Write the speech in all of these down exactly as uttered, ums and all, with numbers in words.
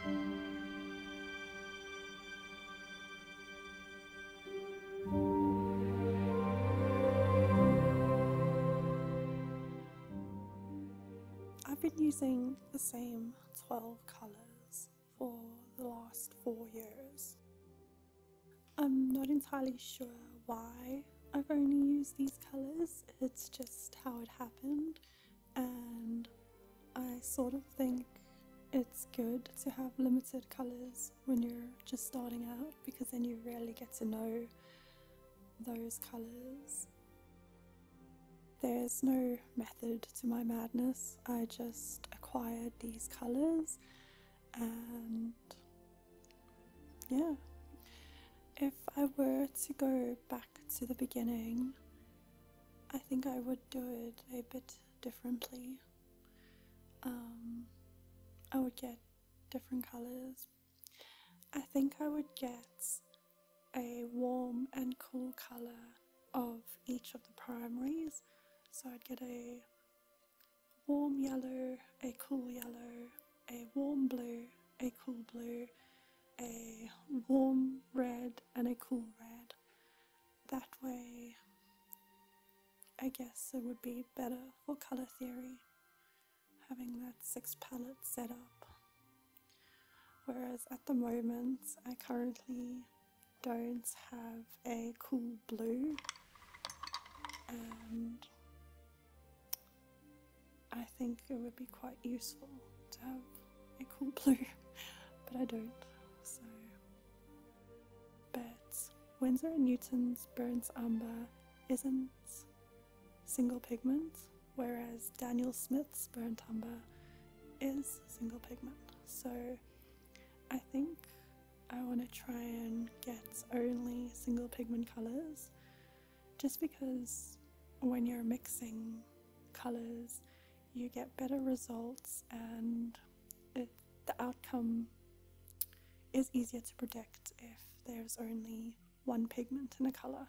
I've been using the same twelve colours for the last four years. I'm not entirely sure why I've only used these colours, it's just how it happened, and I sort of think it's good to have limited colours when you're just starting out, because then you really get to know those colours. There's no method to my madness, I just acquired these colours and yeah. If I were to go back to the beginning, I think I would do it a bit differently. Um, I would get different colours. I think I would get a warm and cool colour of each of the primaries. So I'd get a warm yellow, a cool yellow, a warm blue, a cool blue, a warm red and a cool red. That way I guess it would be better for colour theory, having that six palette set up. Whereas at the moment I currently don't have a cool blue, and I think it would be quite useful to have a cool blue, but I don't, so. But Winsor and Newton's Burnt Umber isn't single pigment, whereas Daniel Smith's Burnt Umber is single pigment. So I think I want to try and get only single pigment colours, just because when you're mixing colours you get better results and it, the outcome is easier to predict if there's only one pigment in a colour.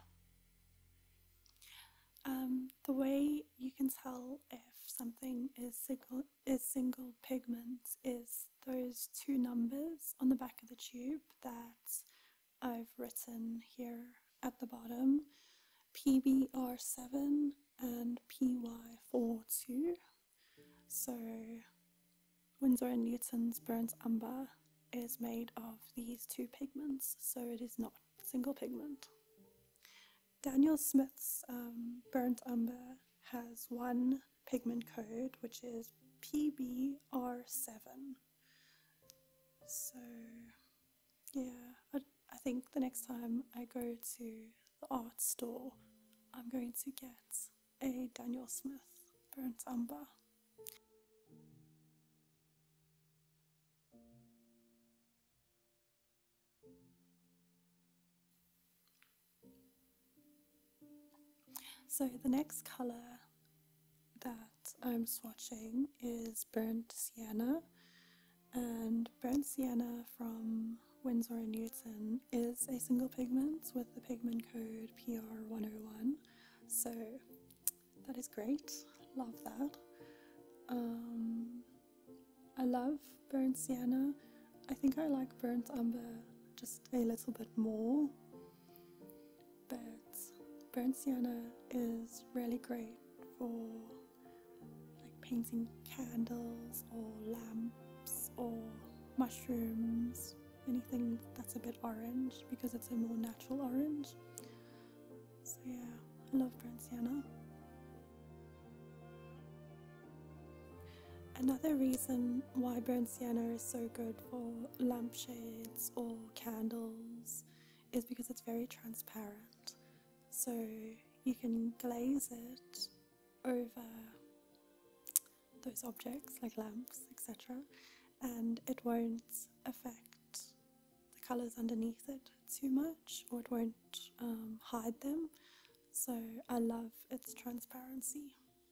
Um, the way you can tell if something is single, is single pigment is those two numbers on the back of the tube that I've written here at the bottom, P B R seven and P Y forty-two. So Winsor and Newton's Burnt Umber is made of these two pigments, so it is not single pigment. Daniel Smith's um, Burnt Umber has one pigment code, which is P B R seven. So yeah, I, I think the next time I go to the art store, I'm going to get a Daniel Smith Burnt Umber. So the next colour that I'm swatching is Burnt Sienna, and Burnt Sienna from Winsor and Newton is a single pigment with the pigment code P R one oh one, so that is great, love that. Um, I love Burnt Sienna. I think I like Burnt Umber just a little bit more, but Burnt Sienna is really great for like painting candles or lamps or mushrooms, anything that's a bit orange, because it's a more natural orange. So yeah, I love Burnt Sienna. Another reason why Burnt Sienna is so good for lampshades or candles is because it's very transparent. So you can glaze it over those objects like lamps, et cetera, and it won't affect the colours underneath it too much, or it won't um, hide them. So I love its transparency.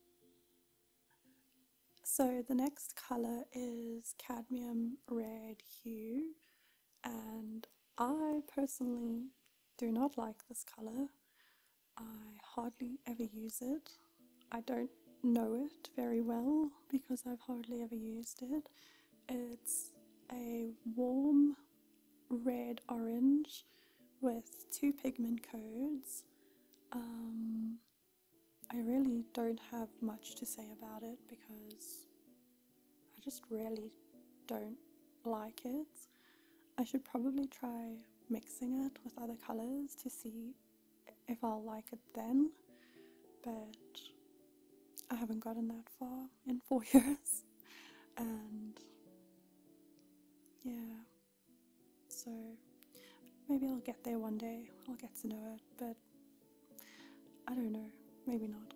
So the next colour is Cadmium Red Hue, and I personally do not like this colour. I hardly ever use it. I don't know it very well because I've hardly ever used it. It's a warm red orange with two pigment codes. Um, I really don't have much to say about it because I just really don't like it. I should probably try mixing it with other colours to see if I'll like it then, but I haven't gotten that far in four years, and yeah, so maybe I'll get there one day, I'll get to know it, but I don't know, maybe not.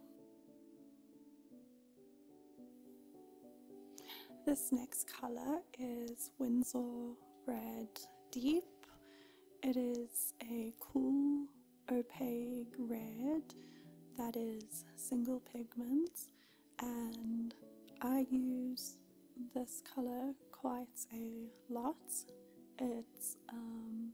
This next colour is Winsor Red Deep. It is a cool opaque red that is single pigment, and I use this colour quite a lot. It's um,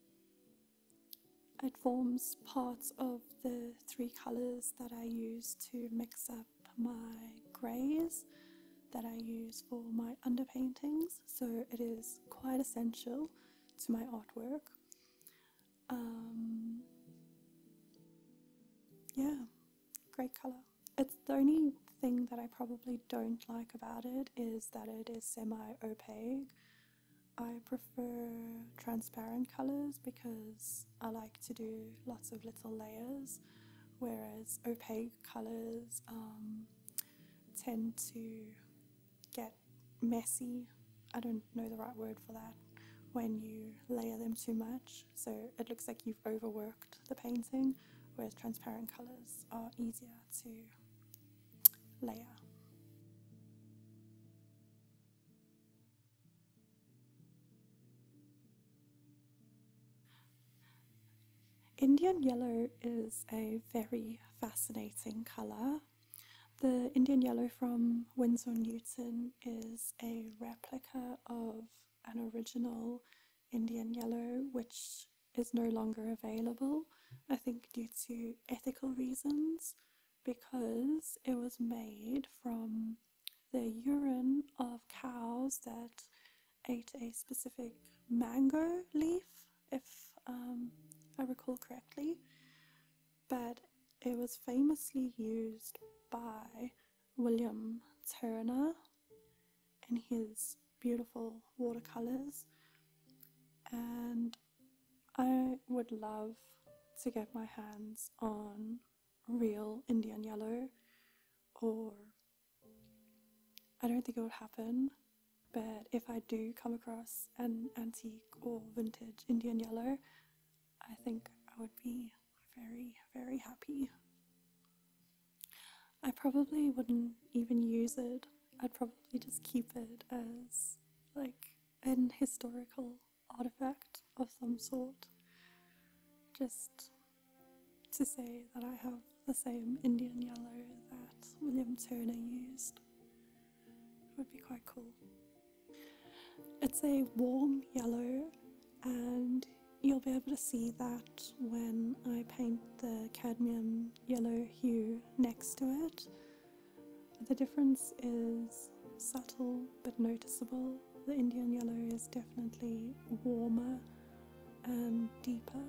it forms parts of the three colours that I use to mix up my greys that I use for my underpaintings, so it is quite essential to my artwork. Um, yeah, great colour. It's the only thing that I probably don't like about it is that it is semi-opaque. I prefer transparent colours because I like to do lots of little layers, whereas opaque colours um, tend to get messy. I don't know the right word for that, when you layer them too much, so it looks like you've overworked the painting, whereas transparent colours are easier to layer. Indian yellow is a very fascinating colour. The Indian yellow from Winsor Newton is a replica of an original Indian yellow which is no longer available, I think due to ethical reasons, because it was made from the urine of cows that ate a specific mango leaf, if um, I recall correctly, but it was famously used by William Turner in his beautiful watercolors, and I would love to get my hands on real Indian yellow, or I don't think it would happen, but if I do come across an antique or vintage Indian yellow, I think I would be very, very happy. I probably wouldn't even use it. I'd probably just keep it as like an historical artifact of some sort, just to say that I have the same Indian yellow that William Turner used. It would be quite cool. It's a warm yellow, and you'll be able to see that when I paint the cadmium yellow hue next to it. The difference is subtle but noticeable. The Indian yellow is definitely warmer and deeper.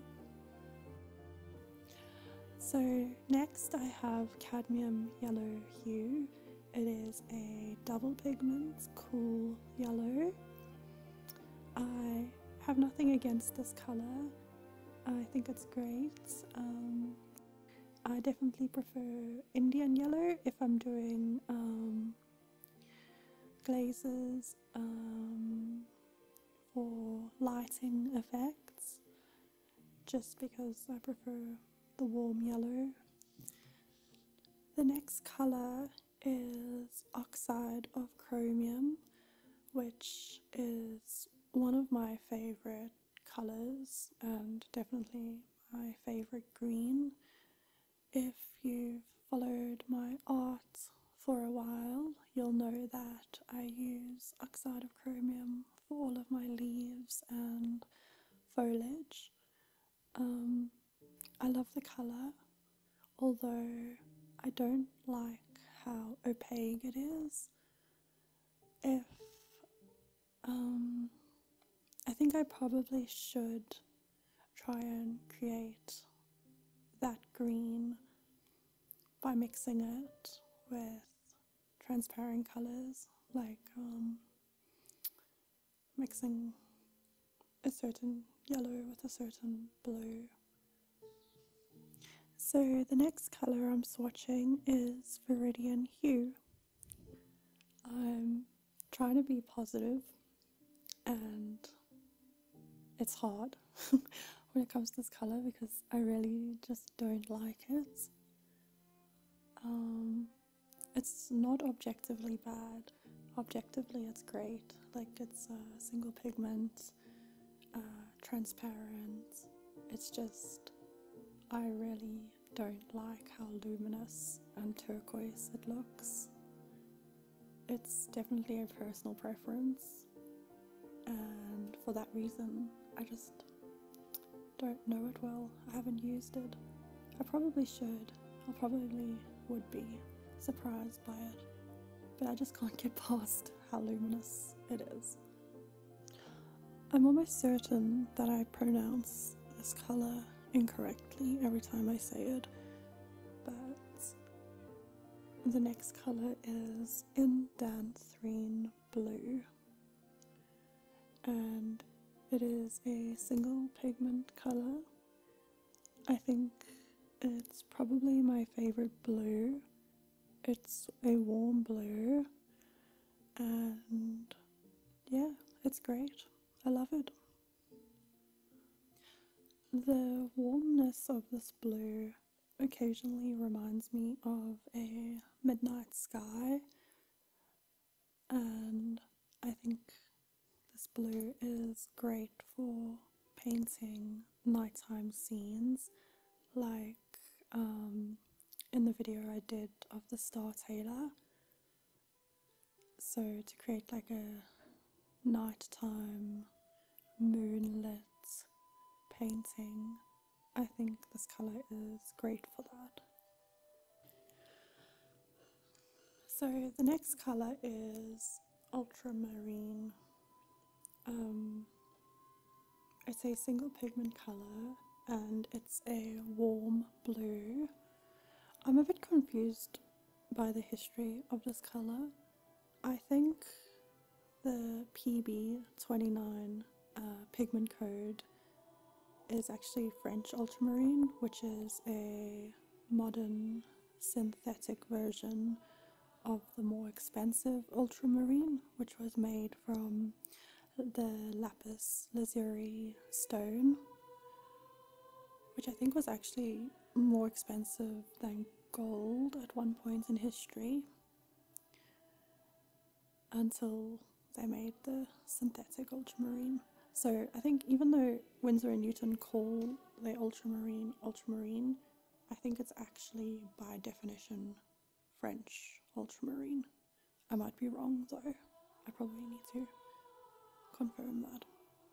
So next I have cadmium yellow hue. It is a double pigment cool yellow. I have nothing against this colour. I think it's great. Um, I definitely prefer Indian yellow if I'm doing um, glazes um, for lighting effects, just because I prefer the warm yellow. The next colour is Oxide of Chromium, which is one of my favourite colours and definitely my favourite green. If you've followed my art for a while, you'll know that I use Oxide of Chromium for all of my leaves and foliage. Um, I love the colour, although I don't like how opaque it is. If um, think I probably should try and create that green by mixing it with transparent colours, like um, mixing a certain yellow with a certain blue. So the next colour I'm swatching is Viridian Hue. I'm trying to be positive, and it's hard when it comes to this colour because I really just don't like it. Um, it's not objectively bad. Objectively it's great. Like, it's a single pigment, uh, transparent. It's just, I really don't like how luminous and turquoise it looks. It's definitely a personal preference, and for that reason I just don't know it well. I haven't used it. I probably should. I probably would be surprised by it, but I just can't get past how luminous it is. I'm almost certain that I pronounce this colour incorrectly every time I say it, but the next colour is Indanthrene Blue, and it is a single pigment colour. I think it's probably my favourite blue. It's a warm blue, and yeah, it's great. I love it. The warmness of this blue occasionally reminds me of a midnight sky, and I think this blue is great for painting nighttime scenes, like um, in the video I did of the Star Tailor. So to create like a nighttime moonlit painting, I think this colour is great for that. So the next colour is Ultramarine. Um, it's a single pigment colour and it's a warm blue. I'm a bit confused by the history of this colour. I think the P B twenty-nine uh, pigment code is actually French ultramarine, which is a modern synthetic version of the more expensive ultramarine, which was made from the lapis lazuli stone, which I think was actually more expensive than gold at one point in history, until they made the synthetic ultramarine. So I think even though Winsor and Newton call their ultramarine ultramarine, I think it's actually by definition French ultramarine. I might be wrong though. I probably need to confirm that.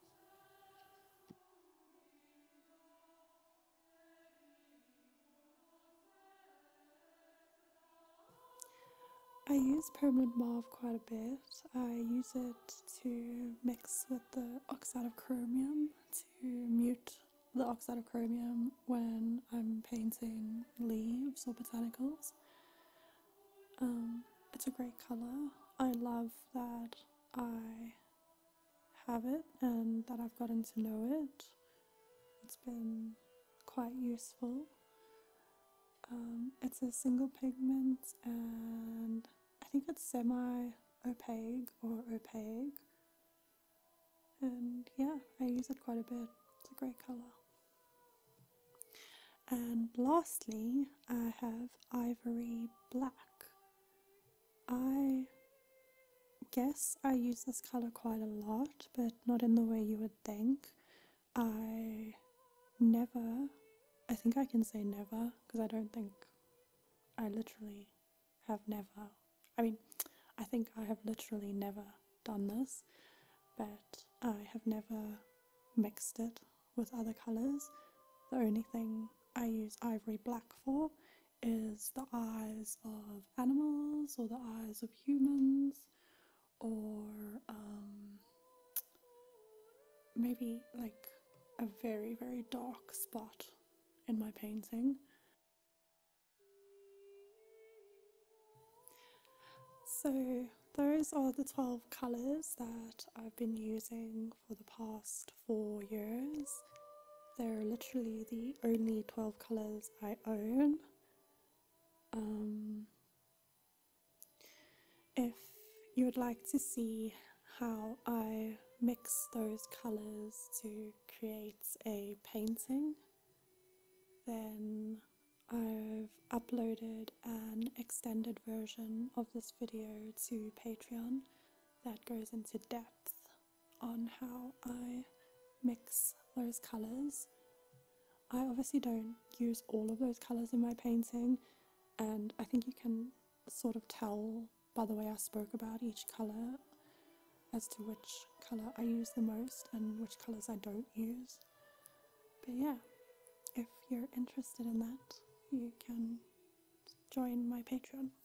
I use permanent mauve quite a bit. I use it to mix with the Oxide of Chromium to mute the Oxide of Chromium when I'm painting leaves or botanicals. Um, it's a great colour. I love that I have it and that I've gotten to know it. It's been quite useful. Um, it's a single pigment and I think it's semi-opaque or opaque, and yeah, I use it quite a bit. It's a great colour. And lastly, I have Ivory Black. I guess I use this colour quite a lot, but not in the way you would think. I never, I think I can say never, because I don't think I literally have never. I mean, I think I have literally never done this, but I have never mixed it with other colours. The only thing I use Ivory Black for is the eyes of animals or the eyes of humans, or um, maybe like a very, very dark spot in my painting. So those are the twelve colours that I've been using for the past four years. They're literally the only twelve colours I own. Um, if you would like to see how I mix those colours to create a painting, then I've uploaded an extended version of this video to Patreon that goes into depth on how I mix those colours. I obviously don't use all of those colours in my painting, and I think you can sort of tell by the way I spoke about each colour as to which colour I use the most and which colours I don't use. But yeah, if you're interested in that, you can join my Patreon.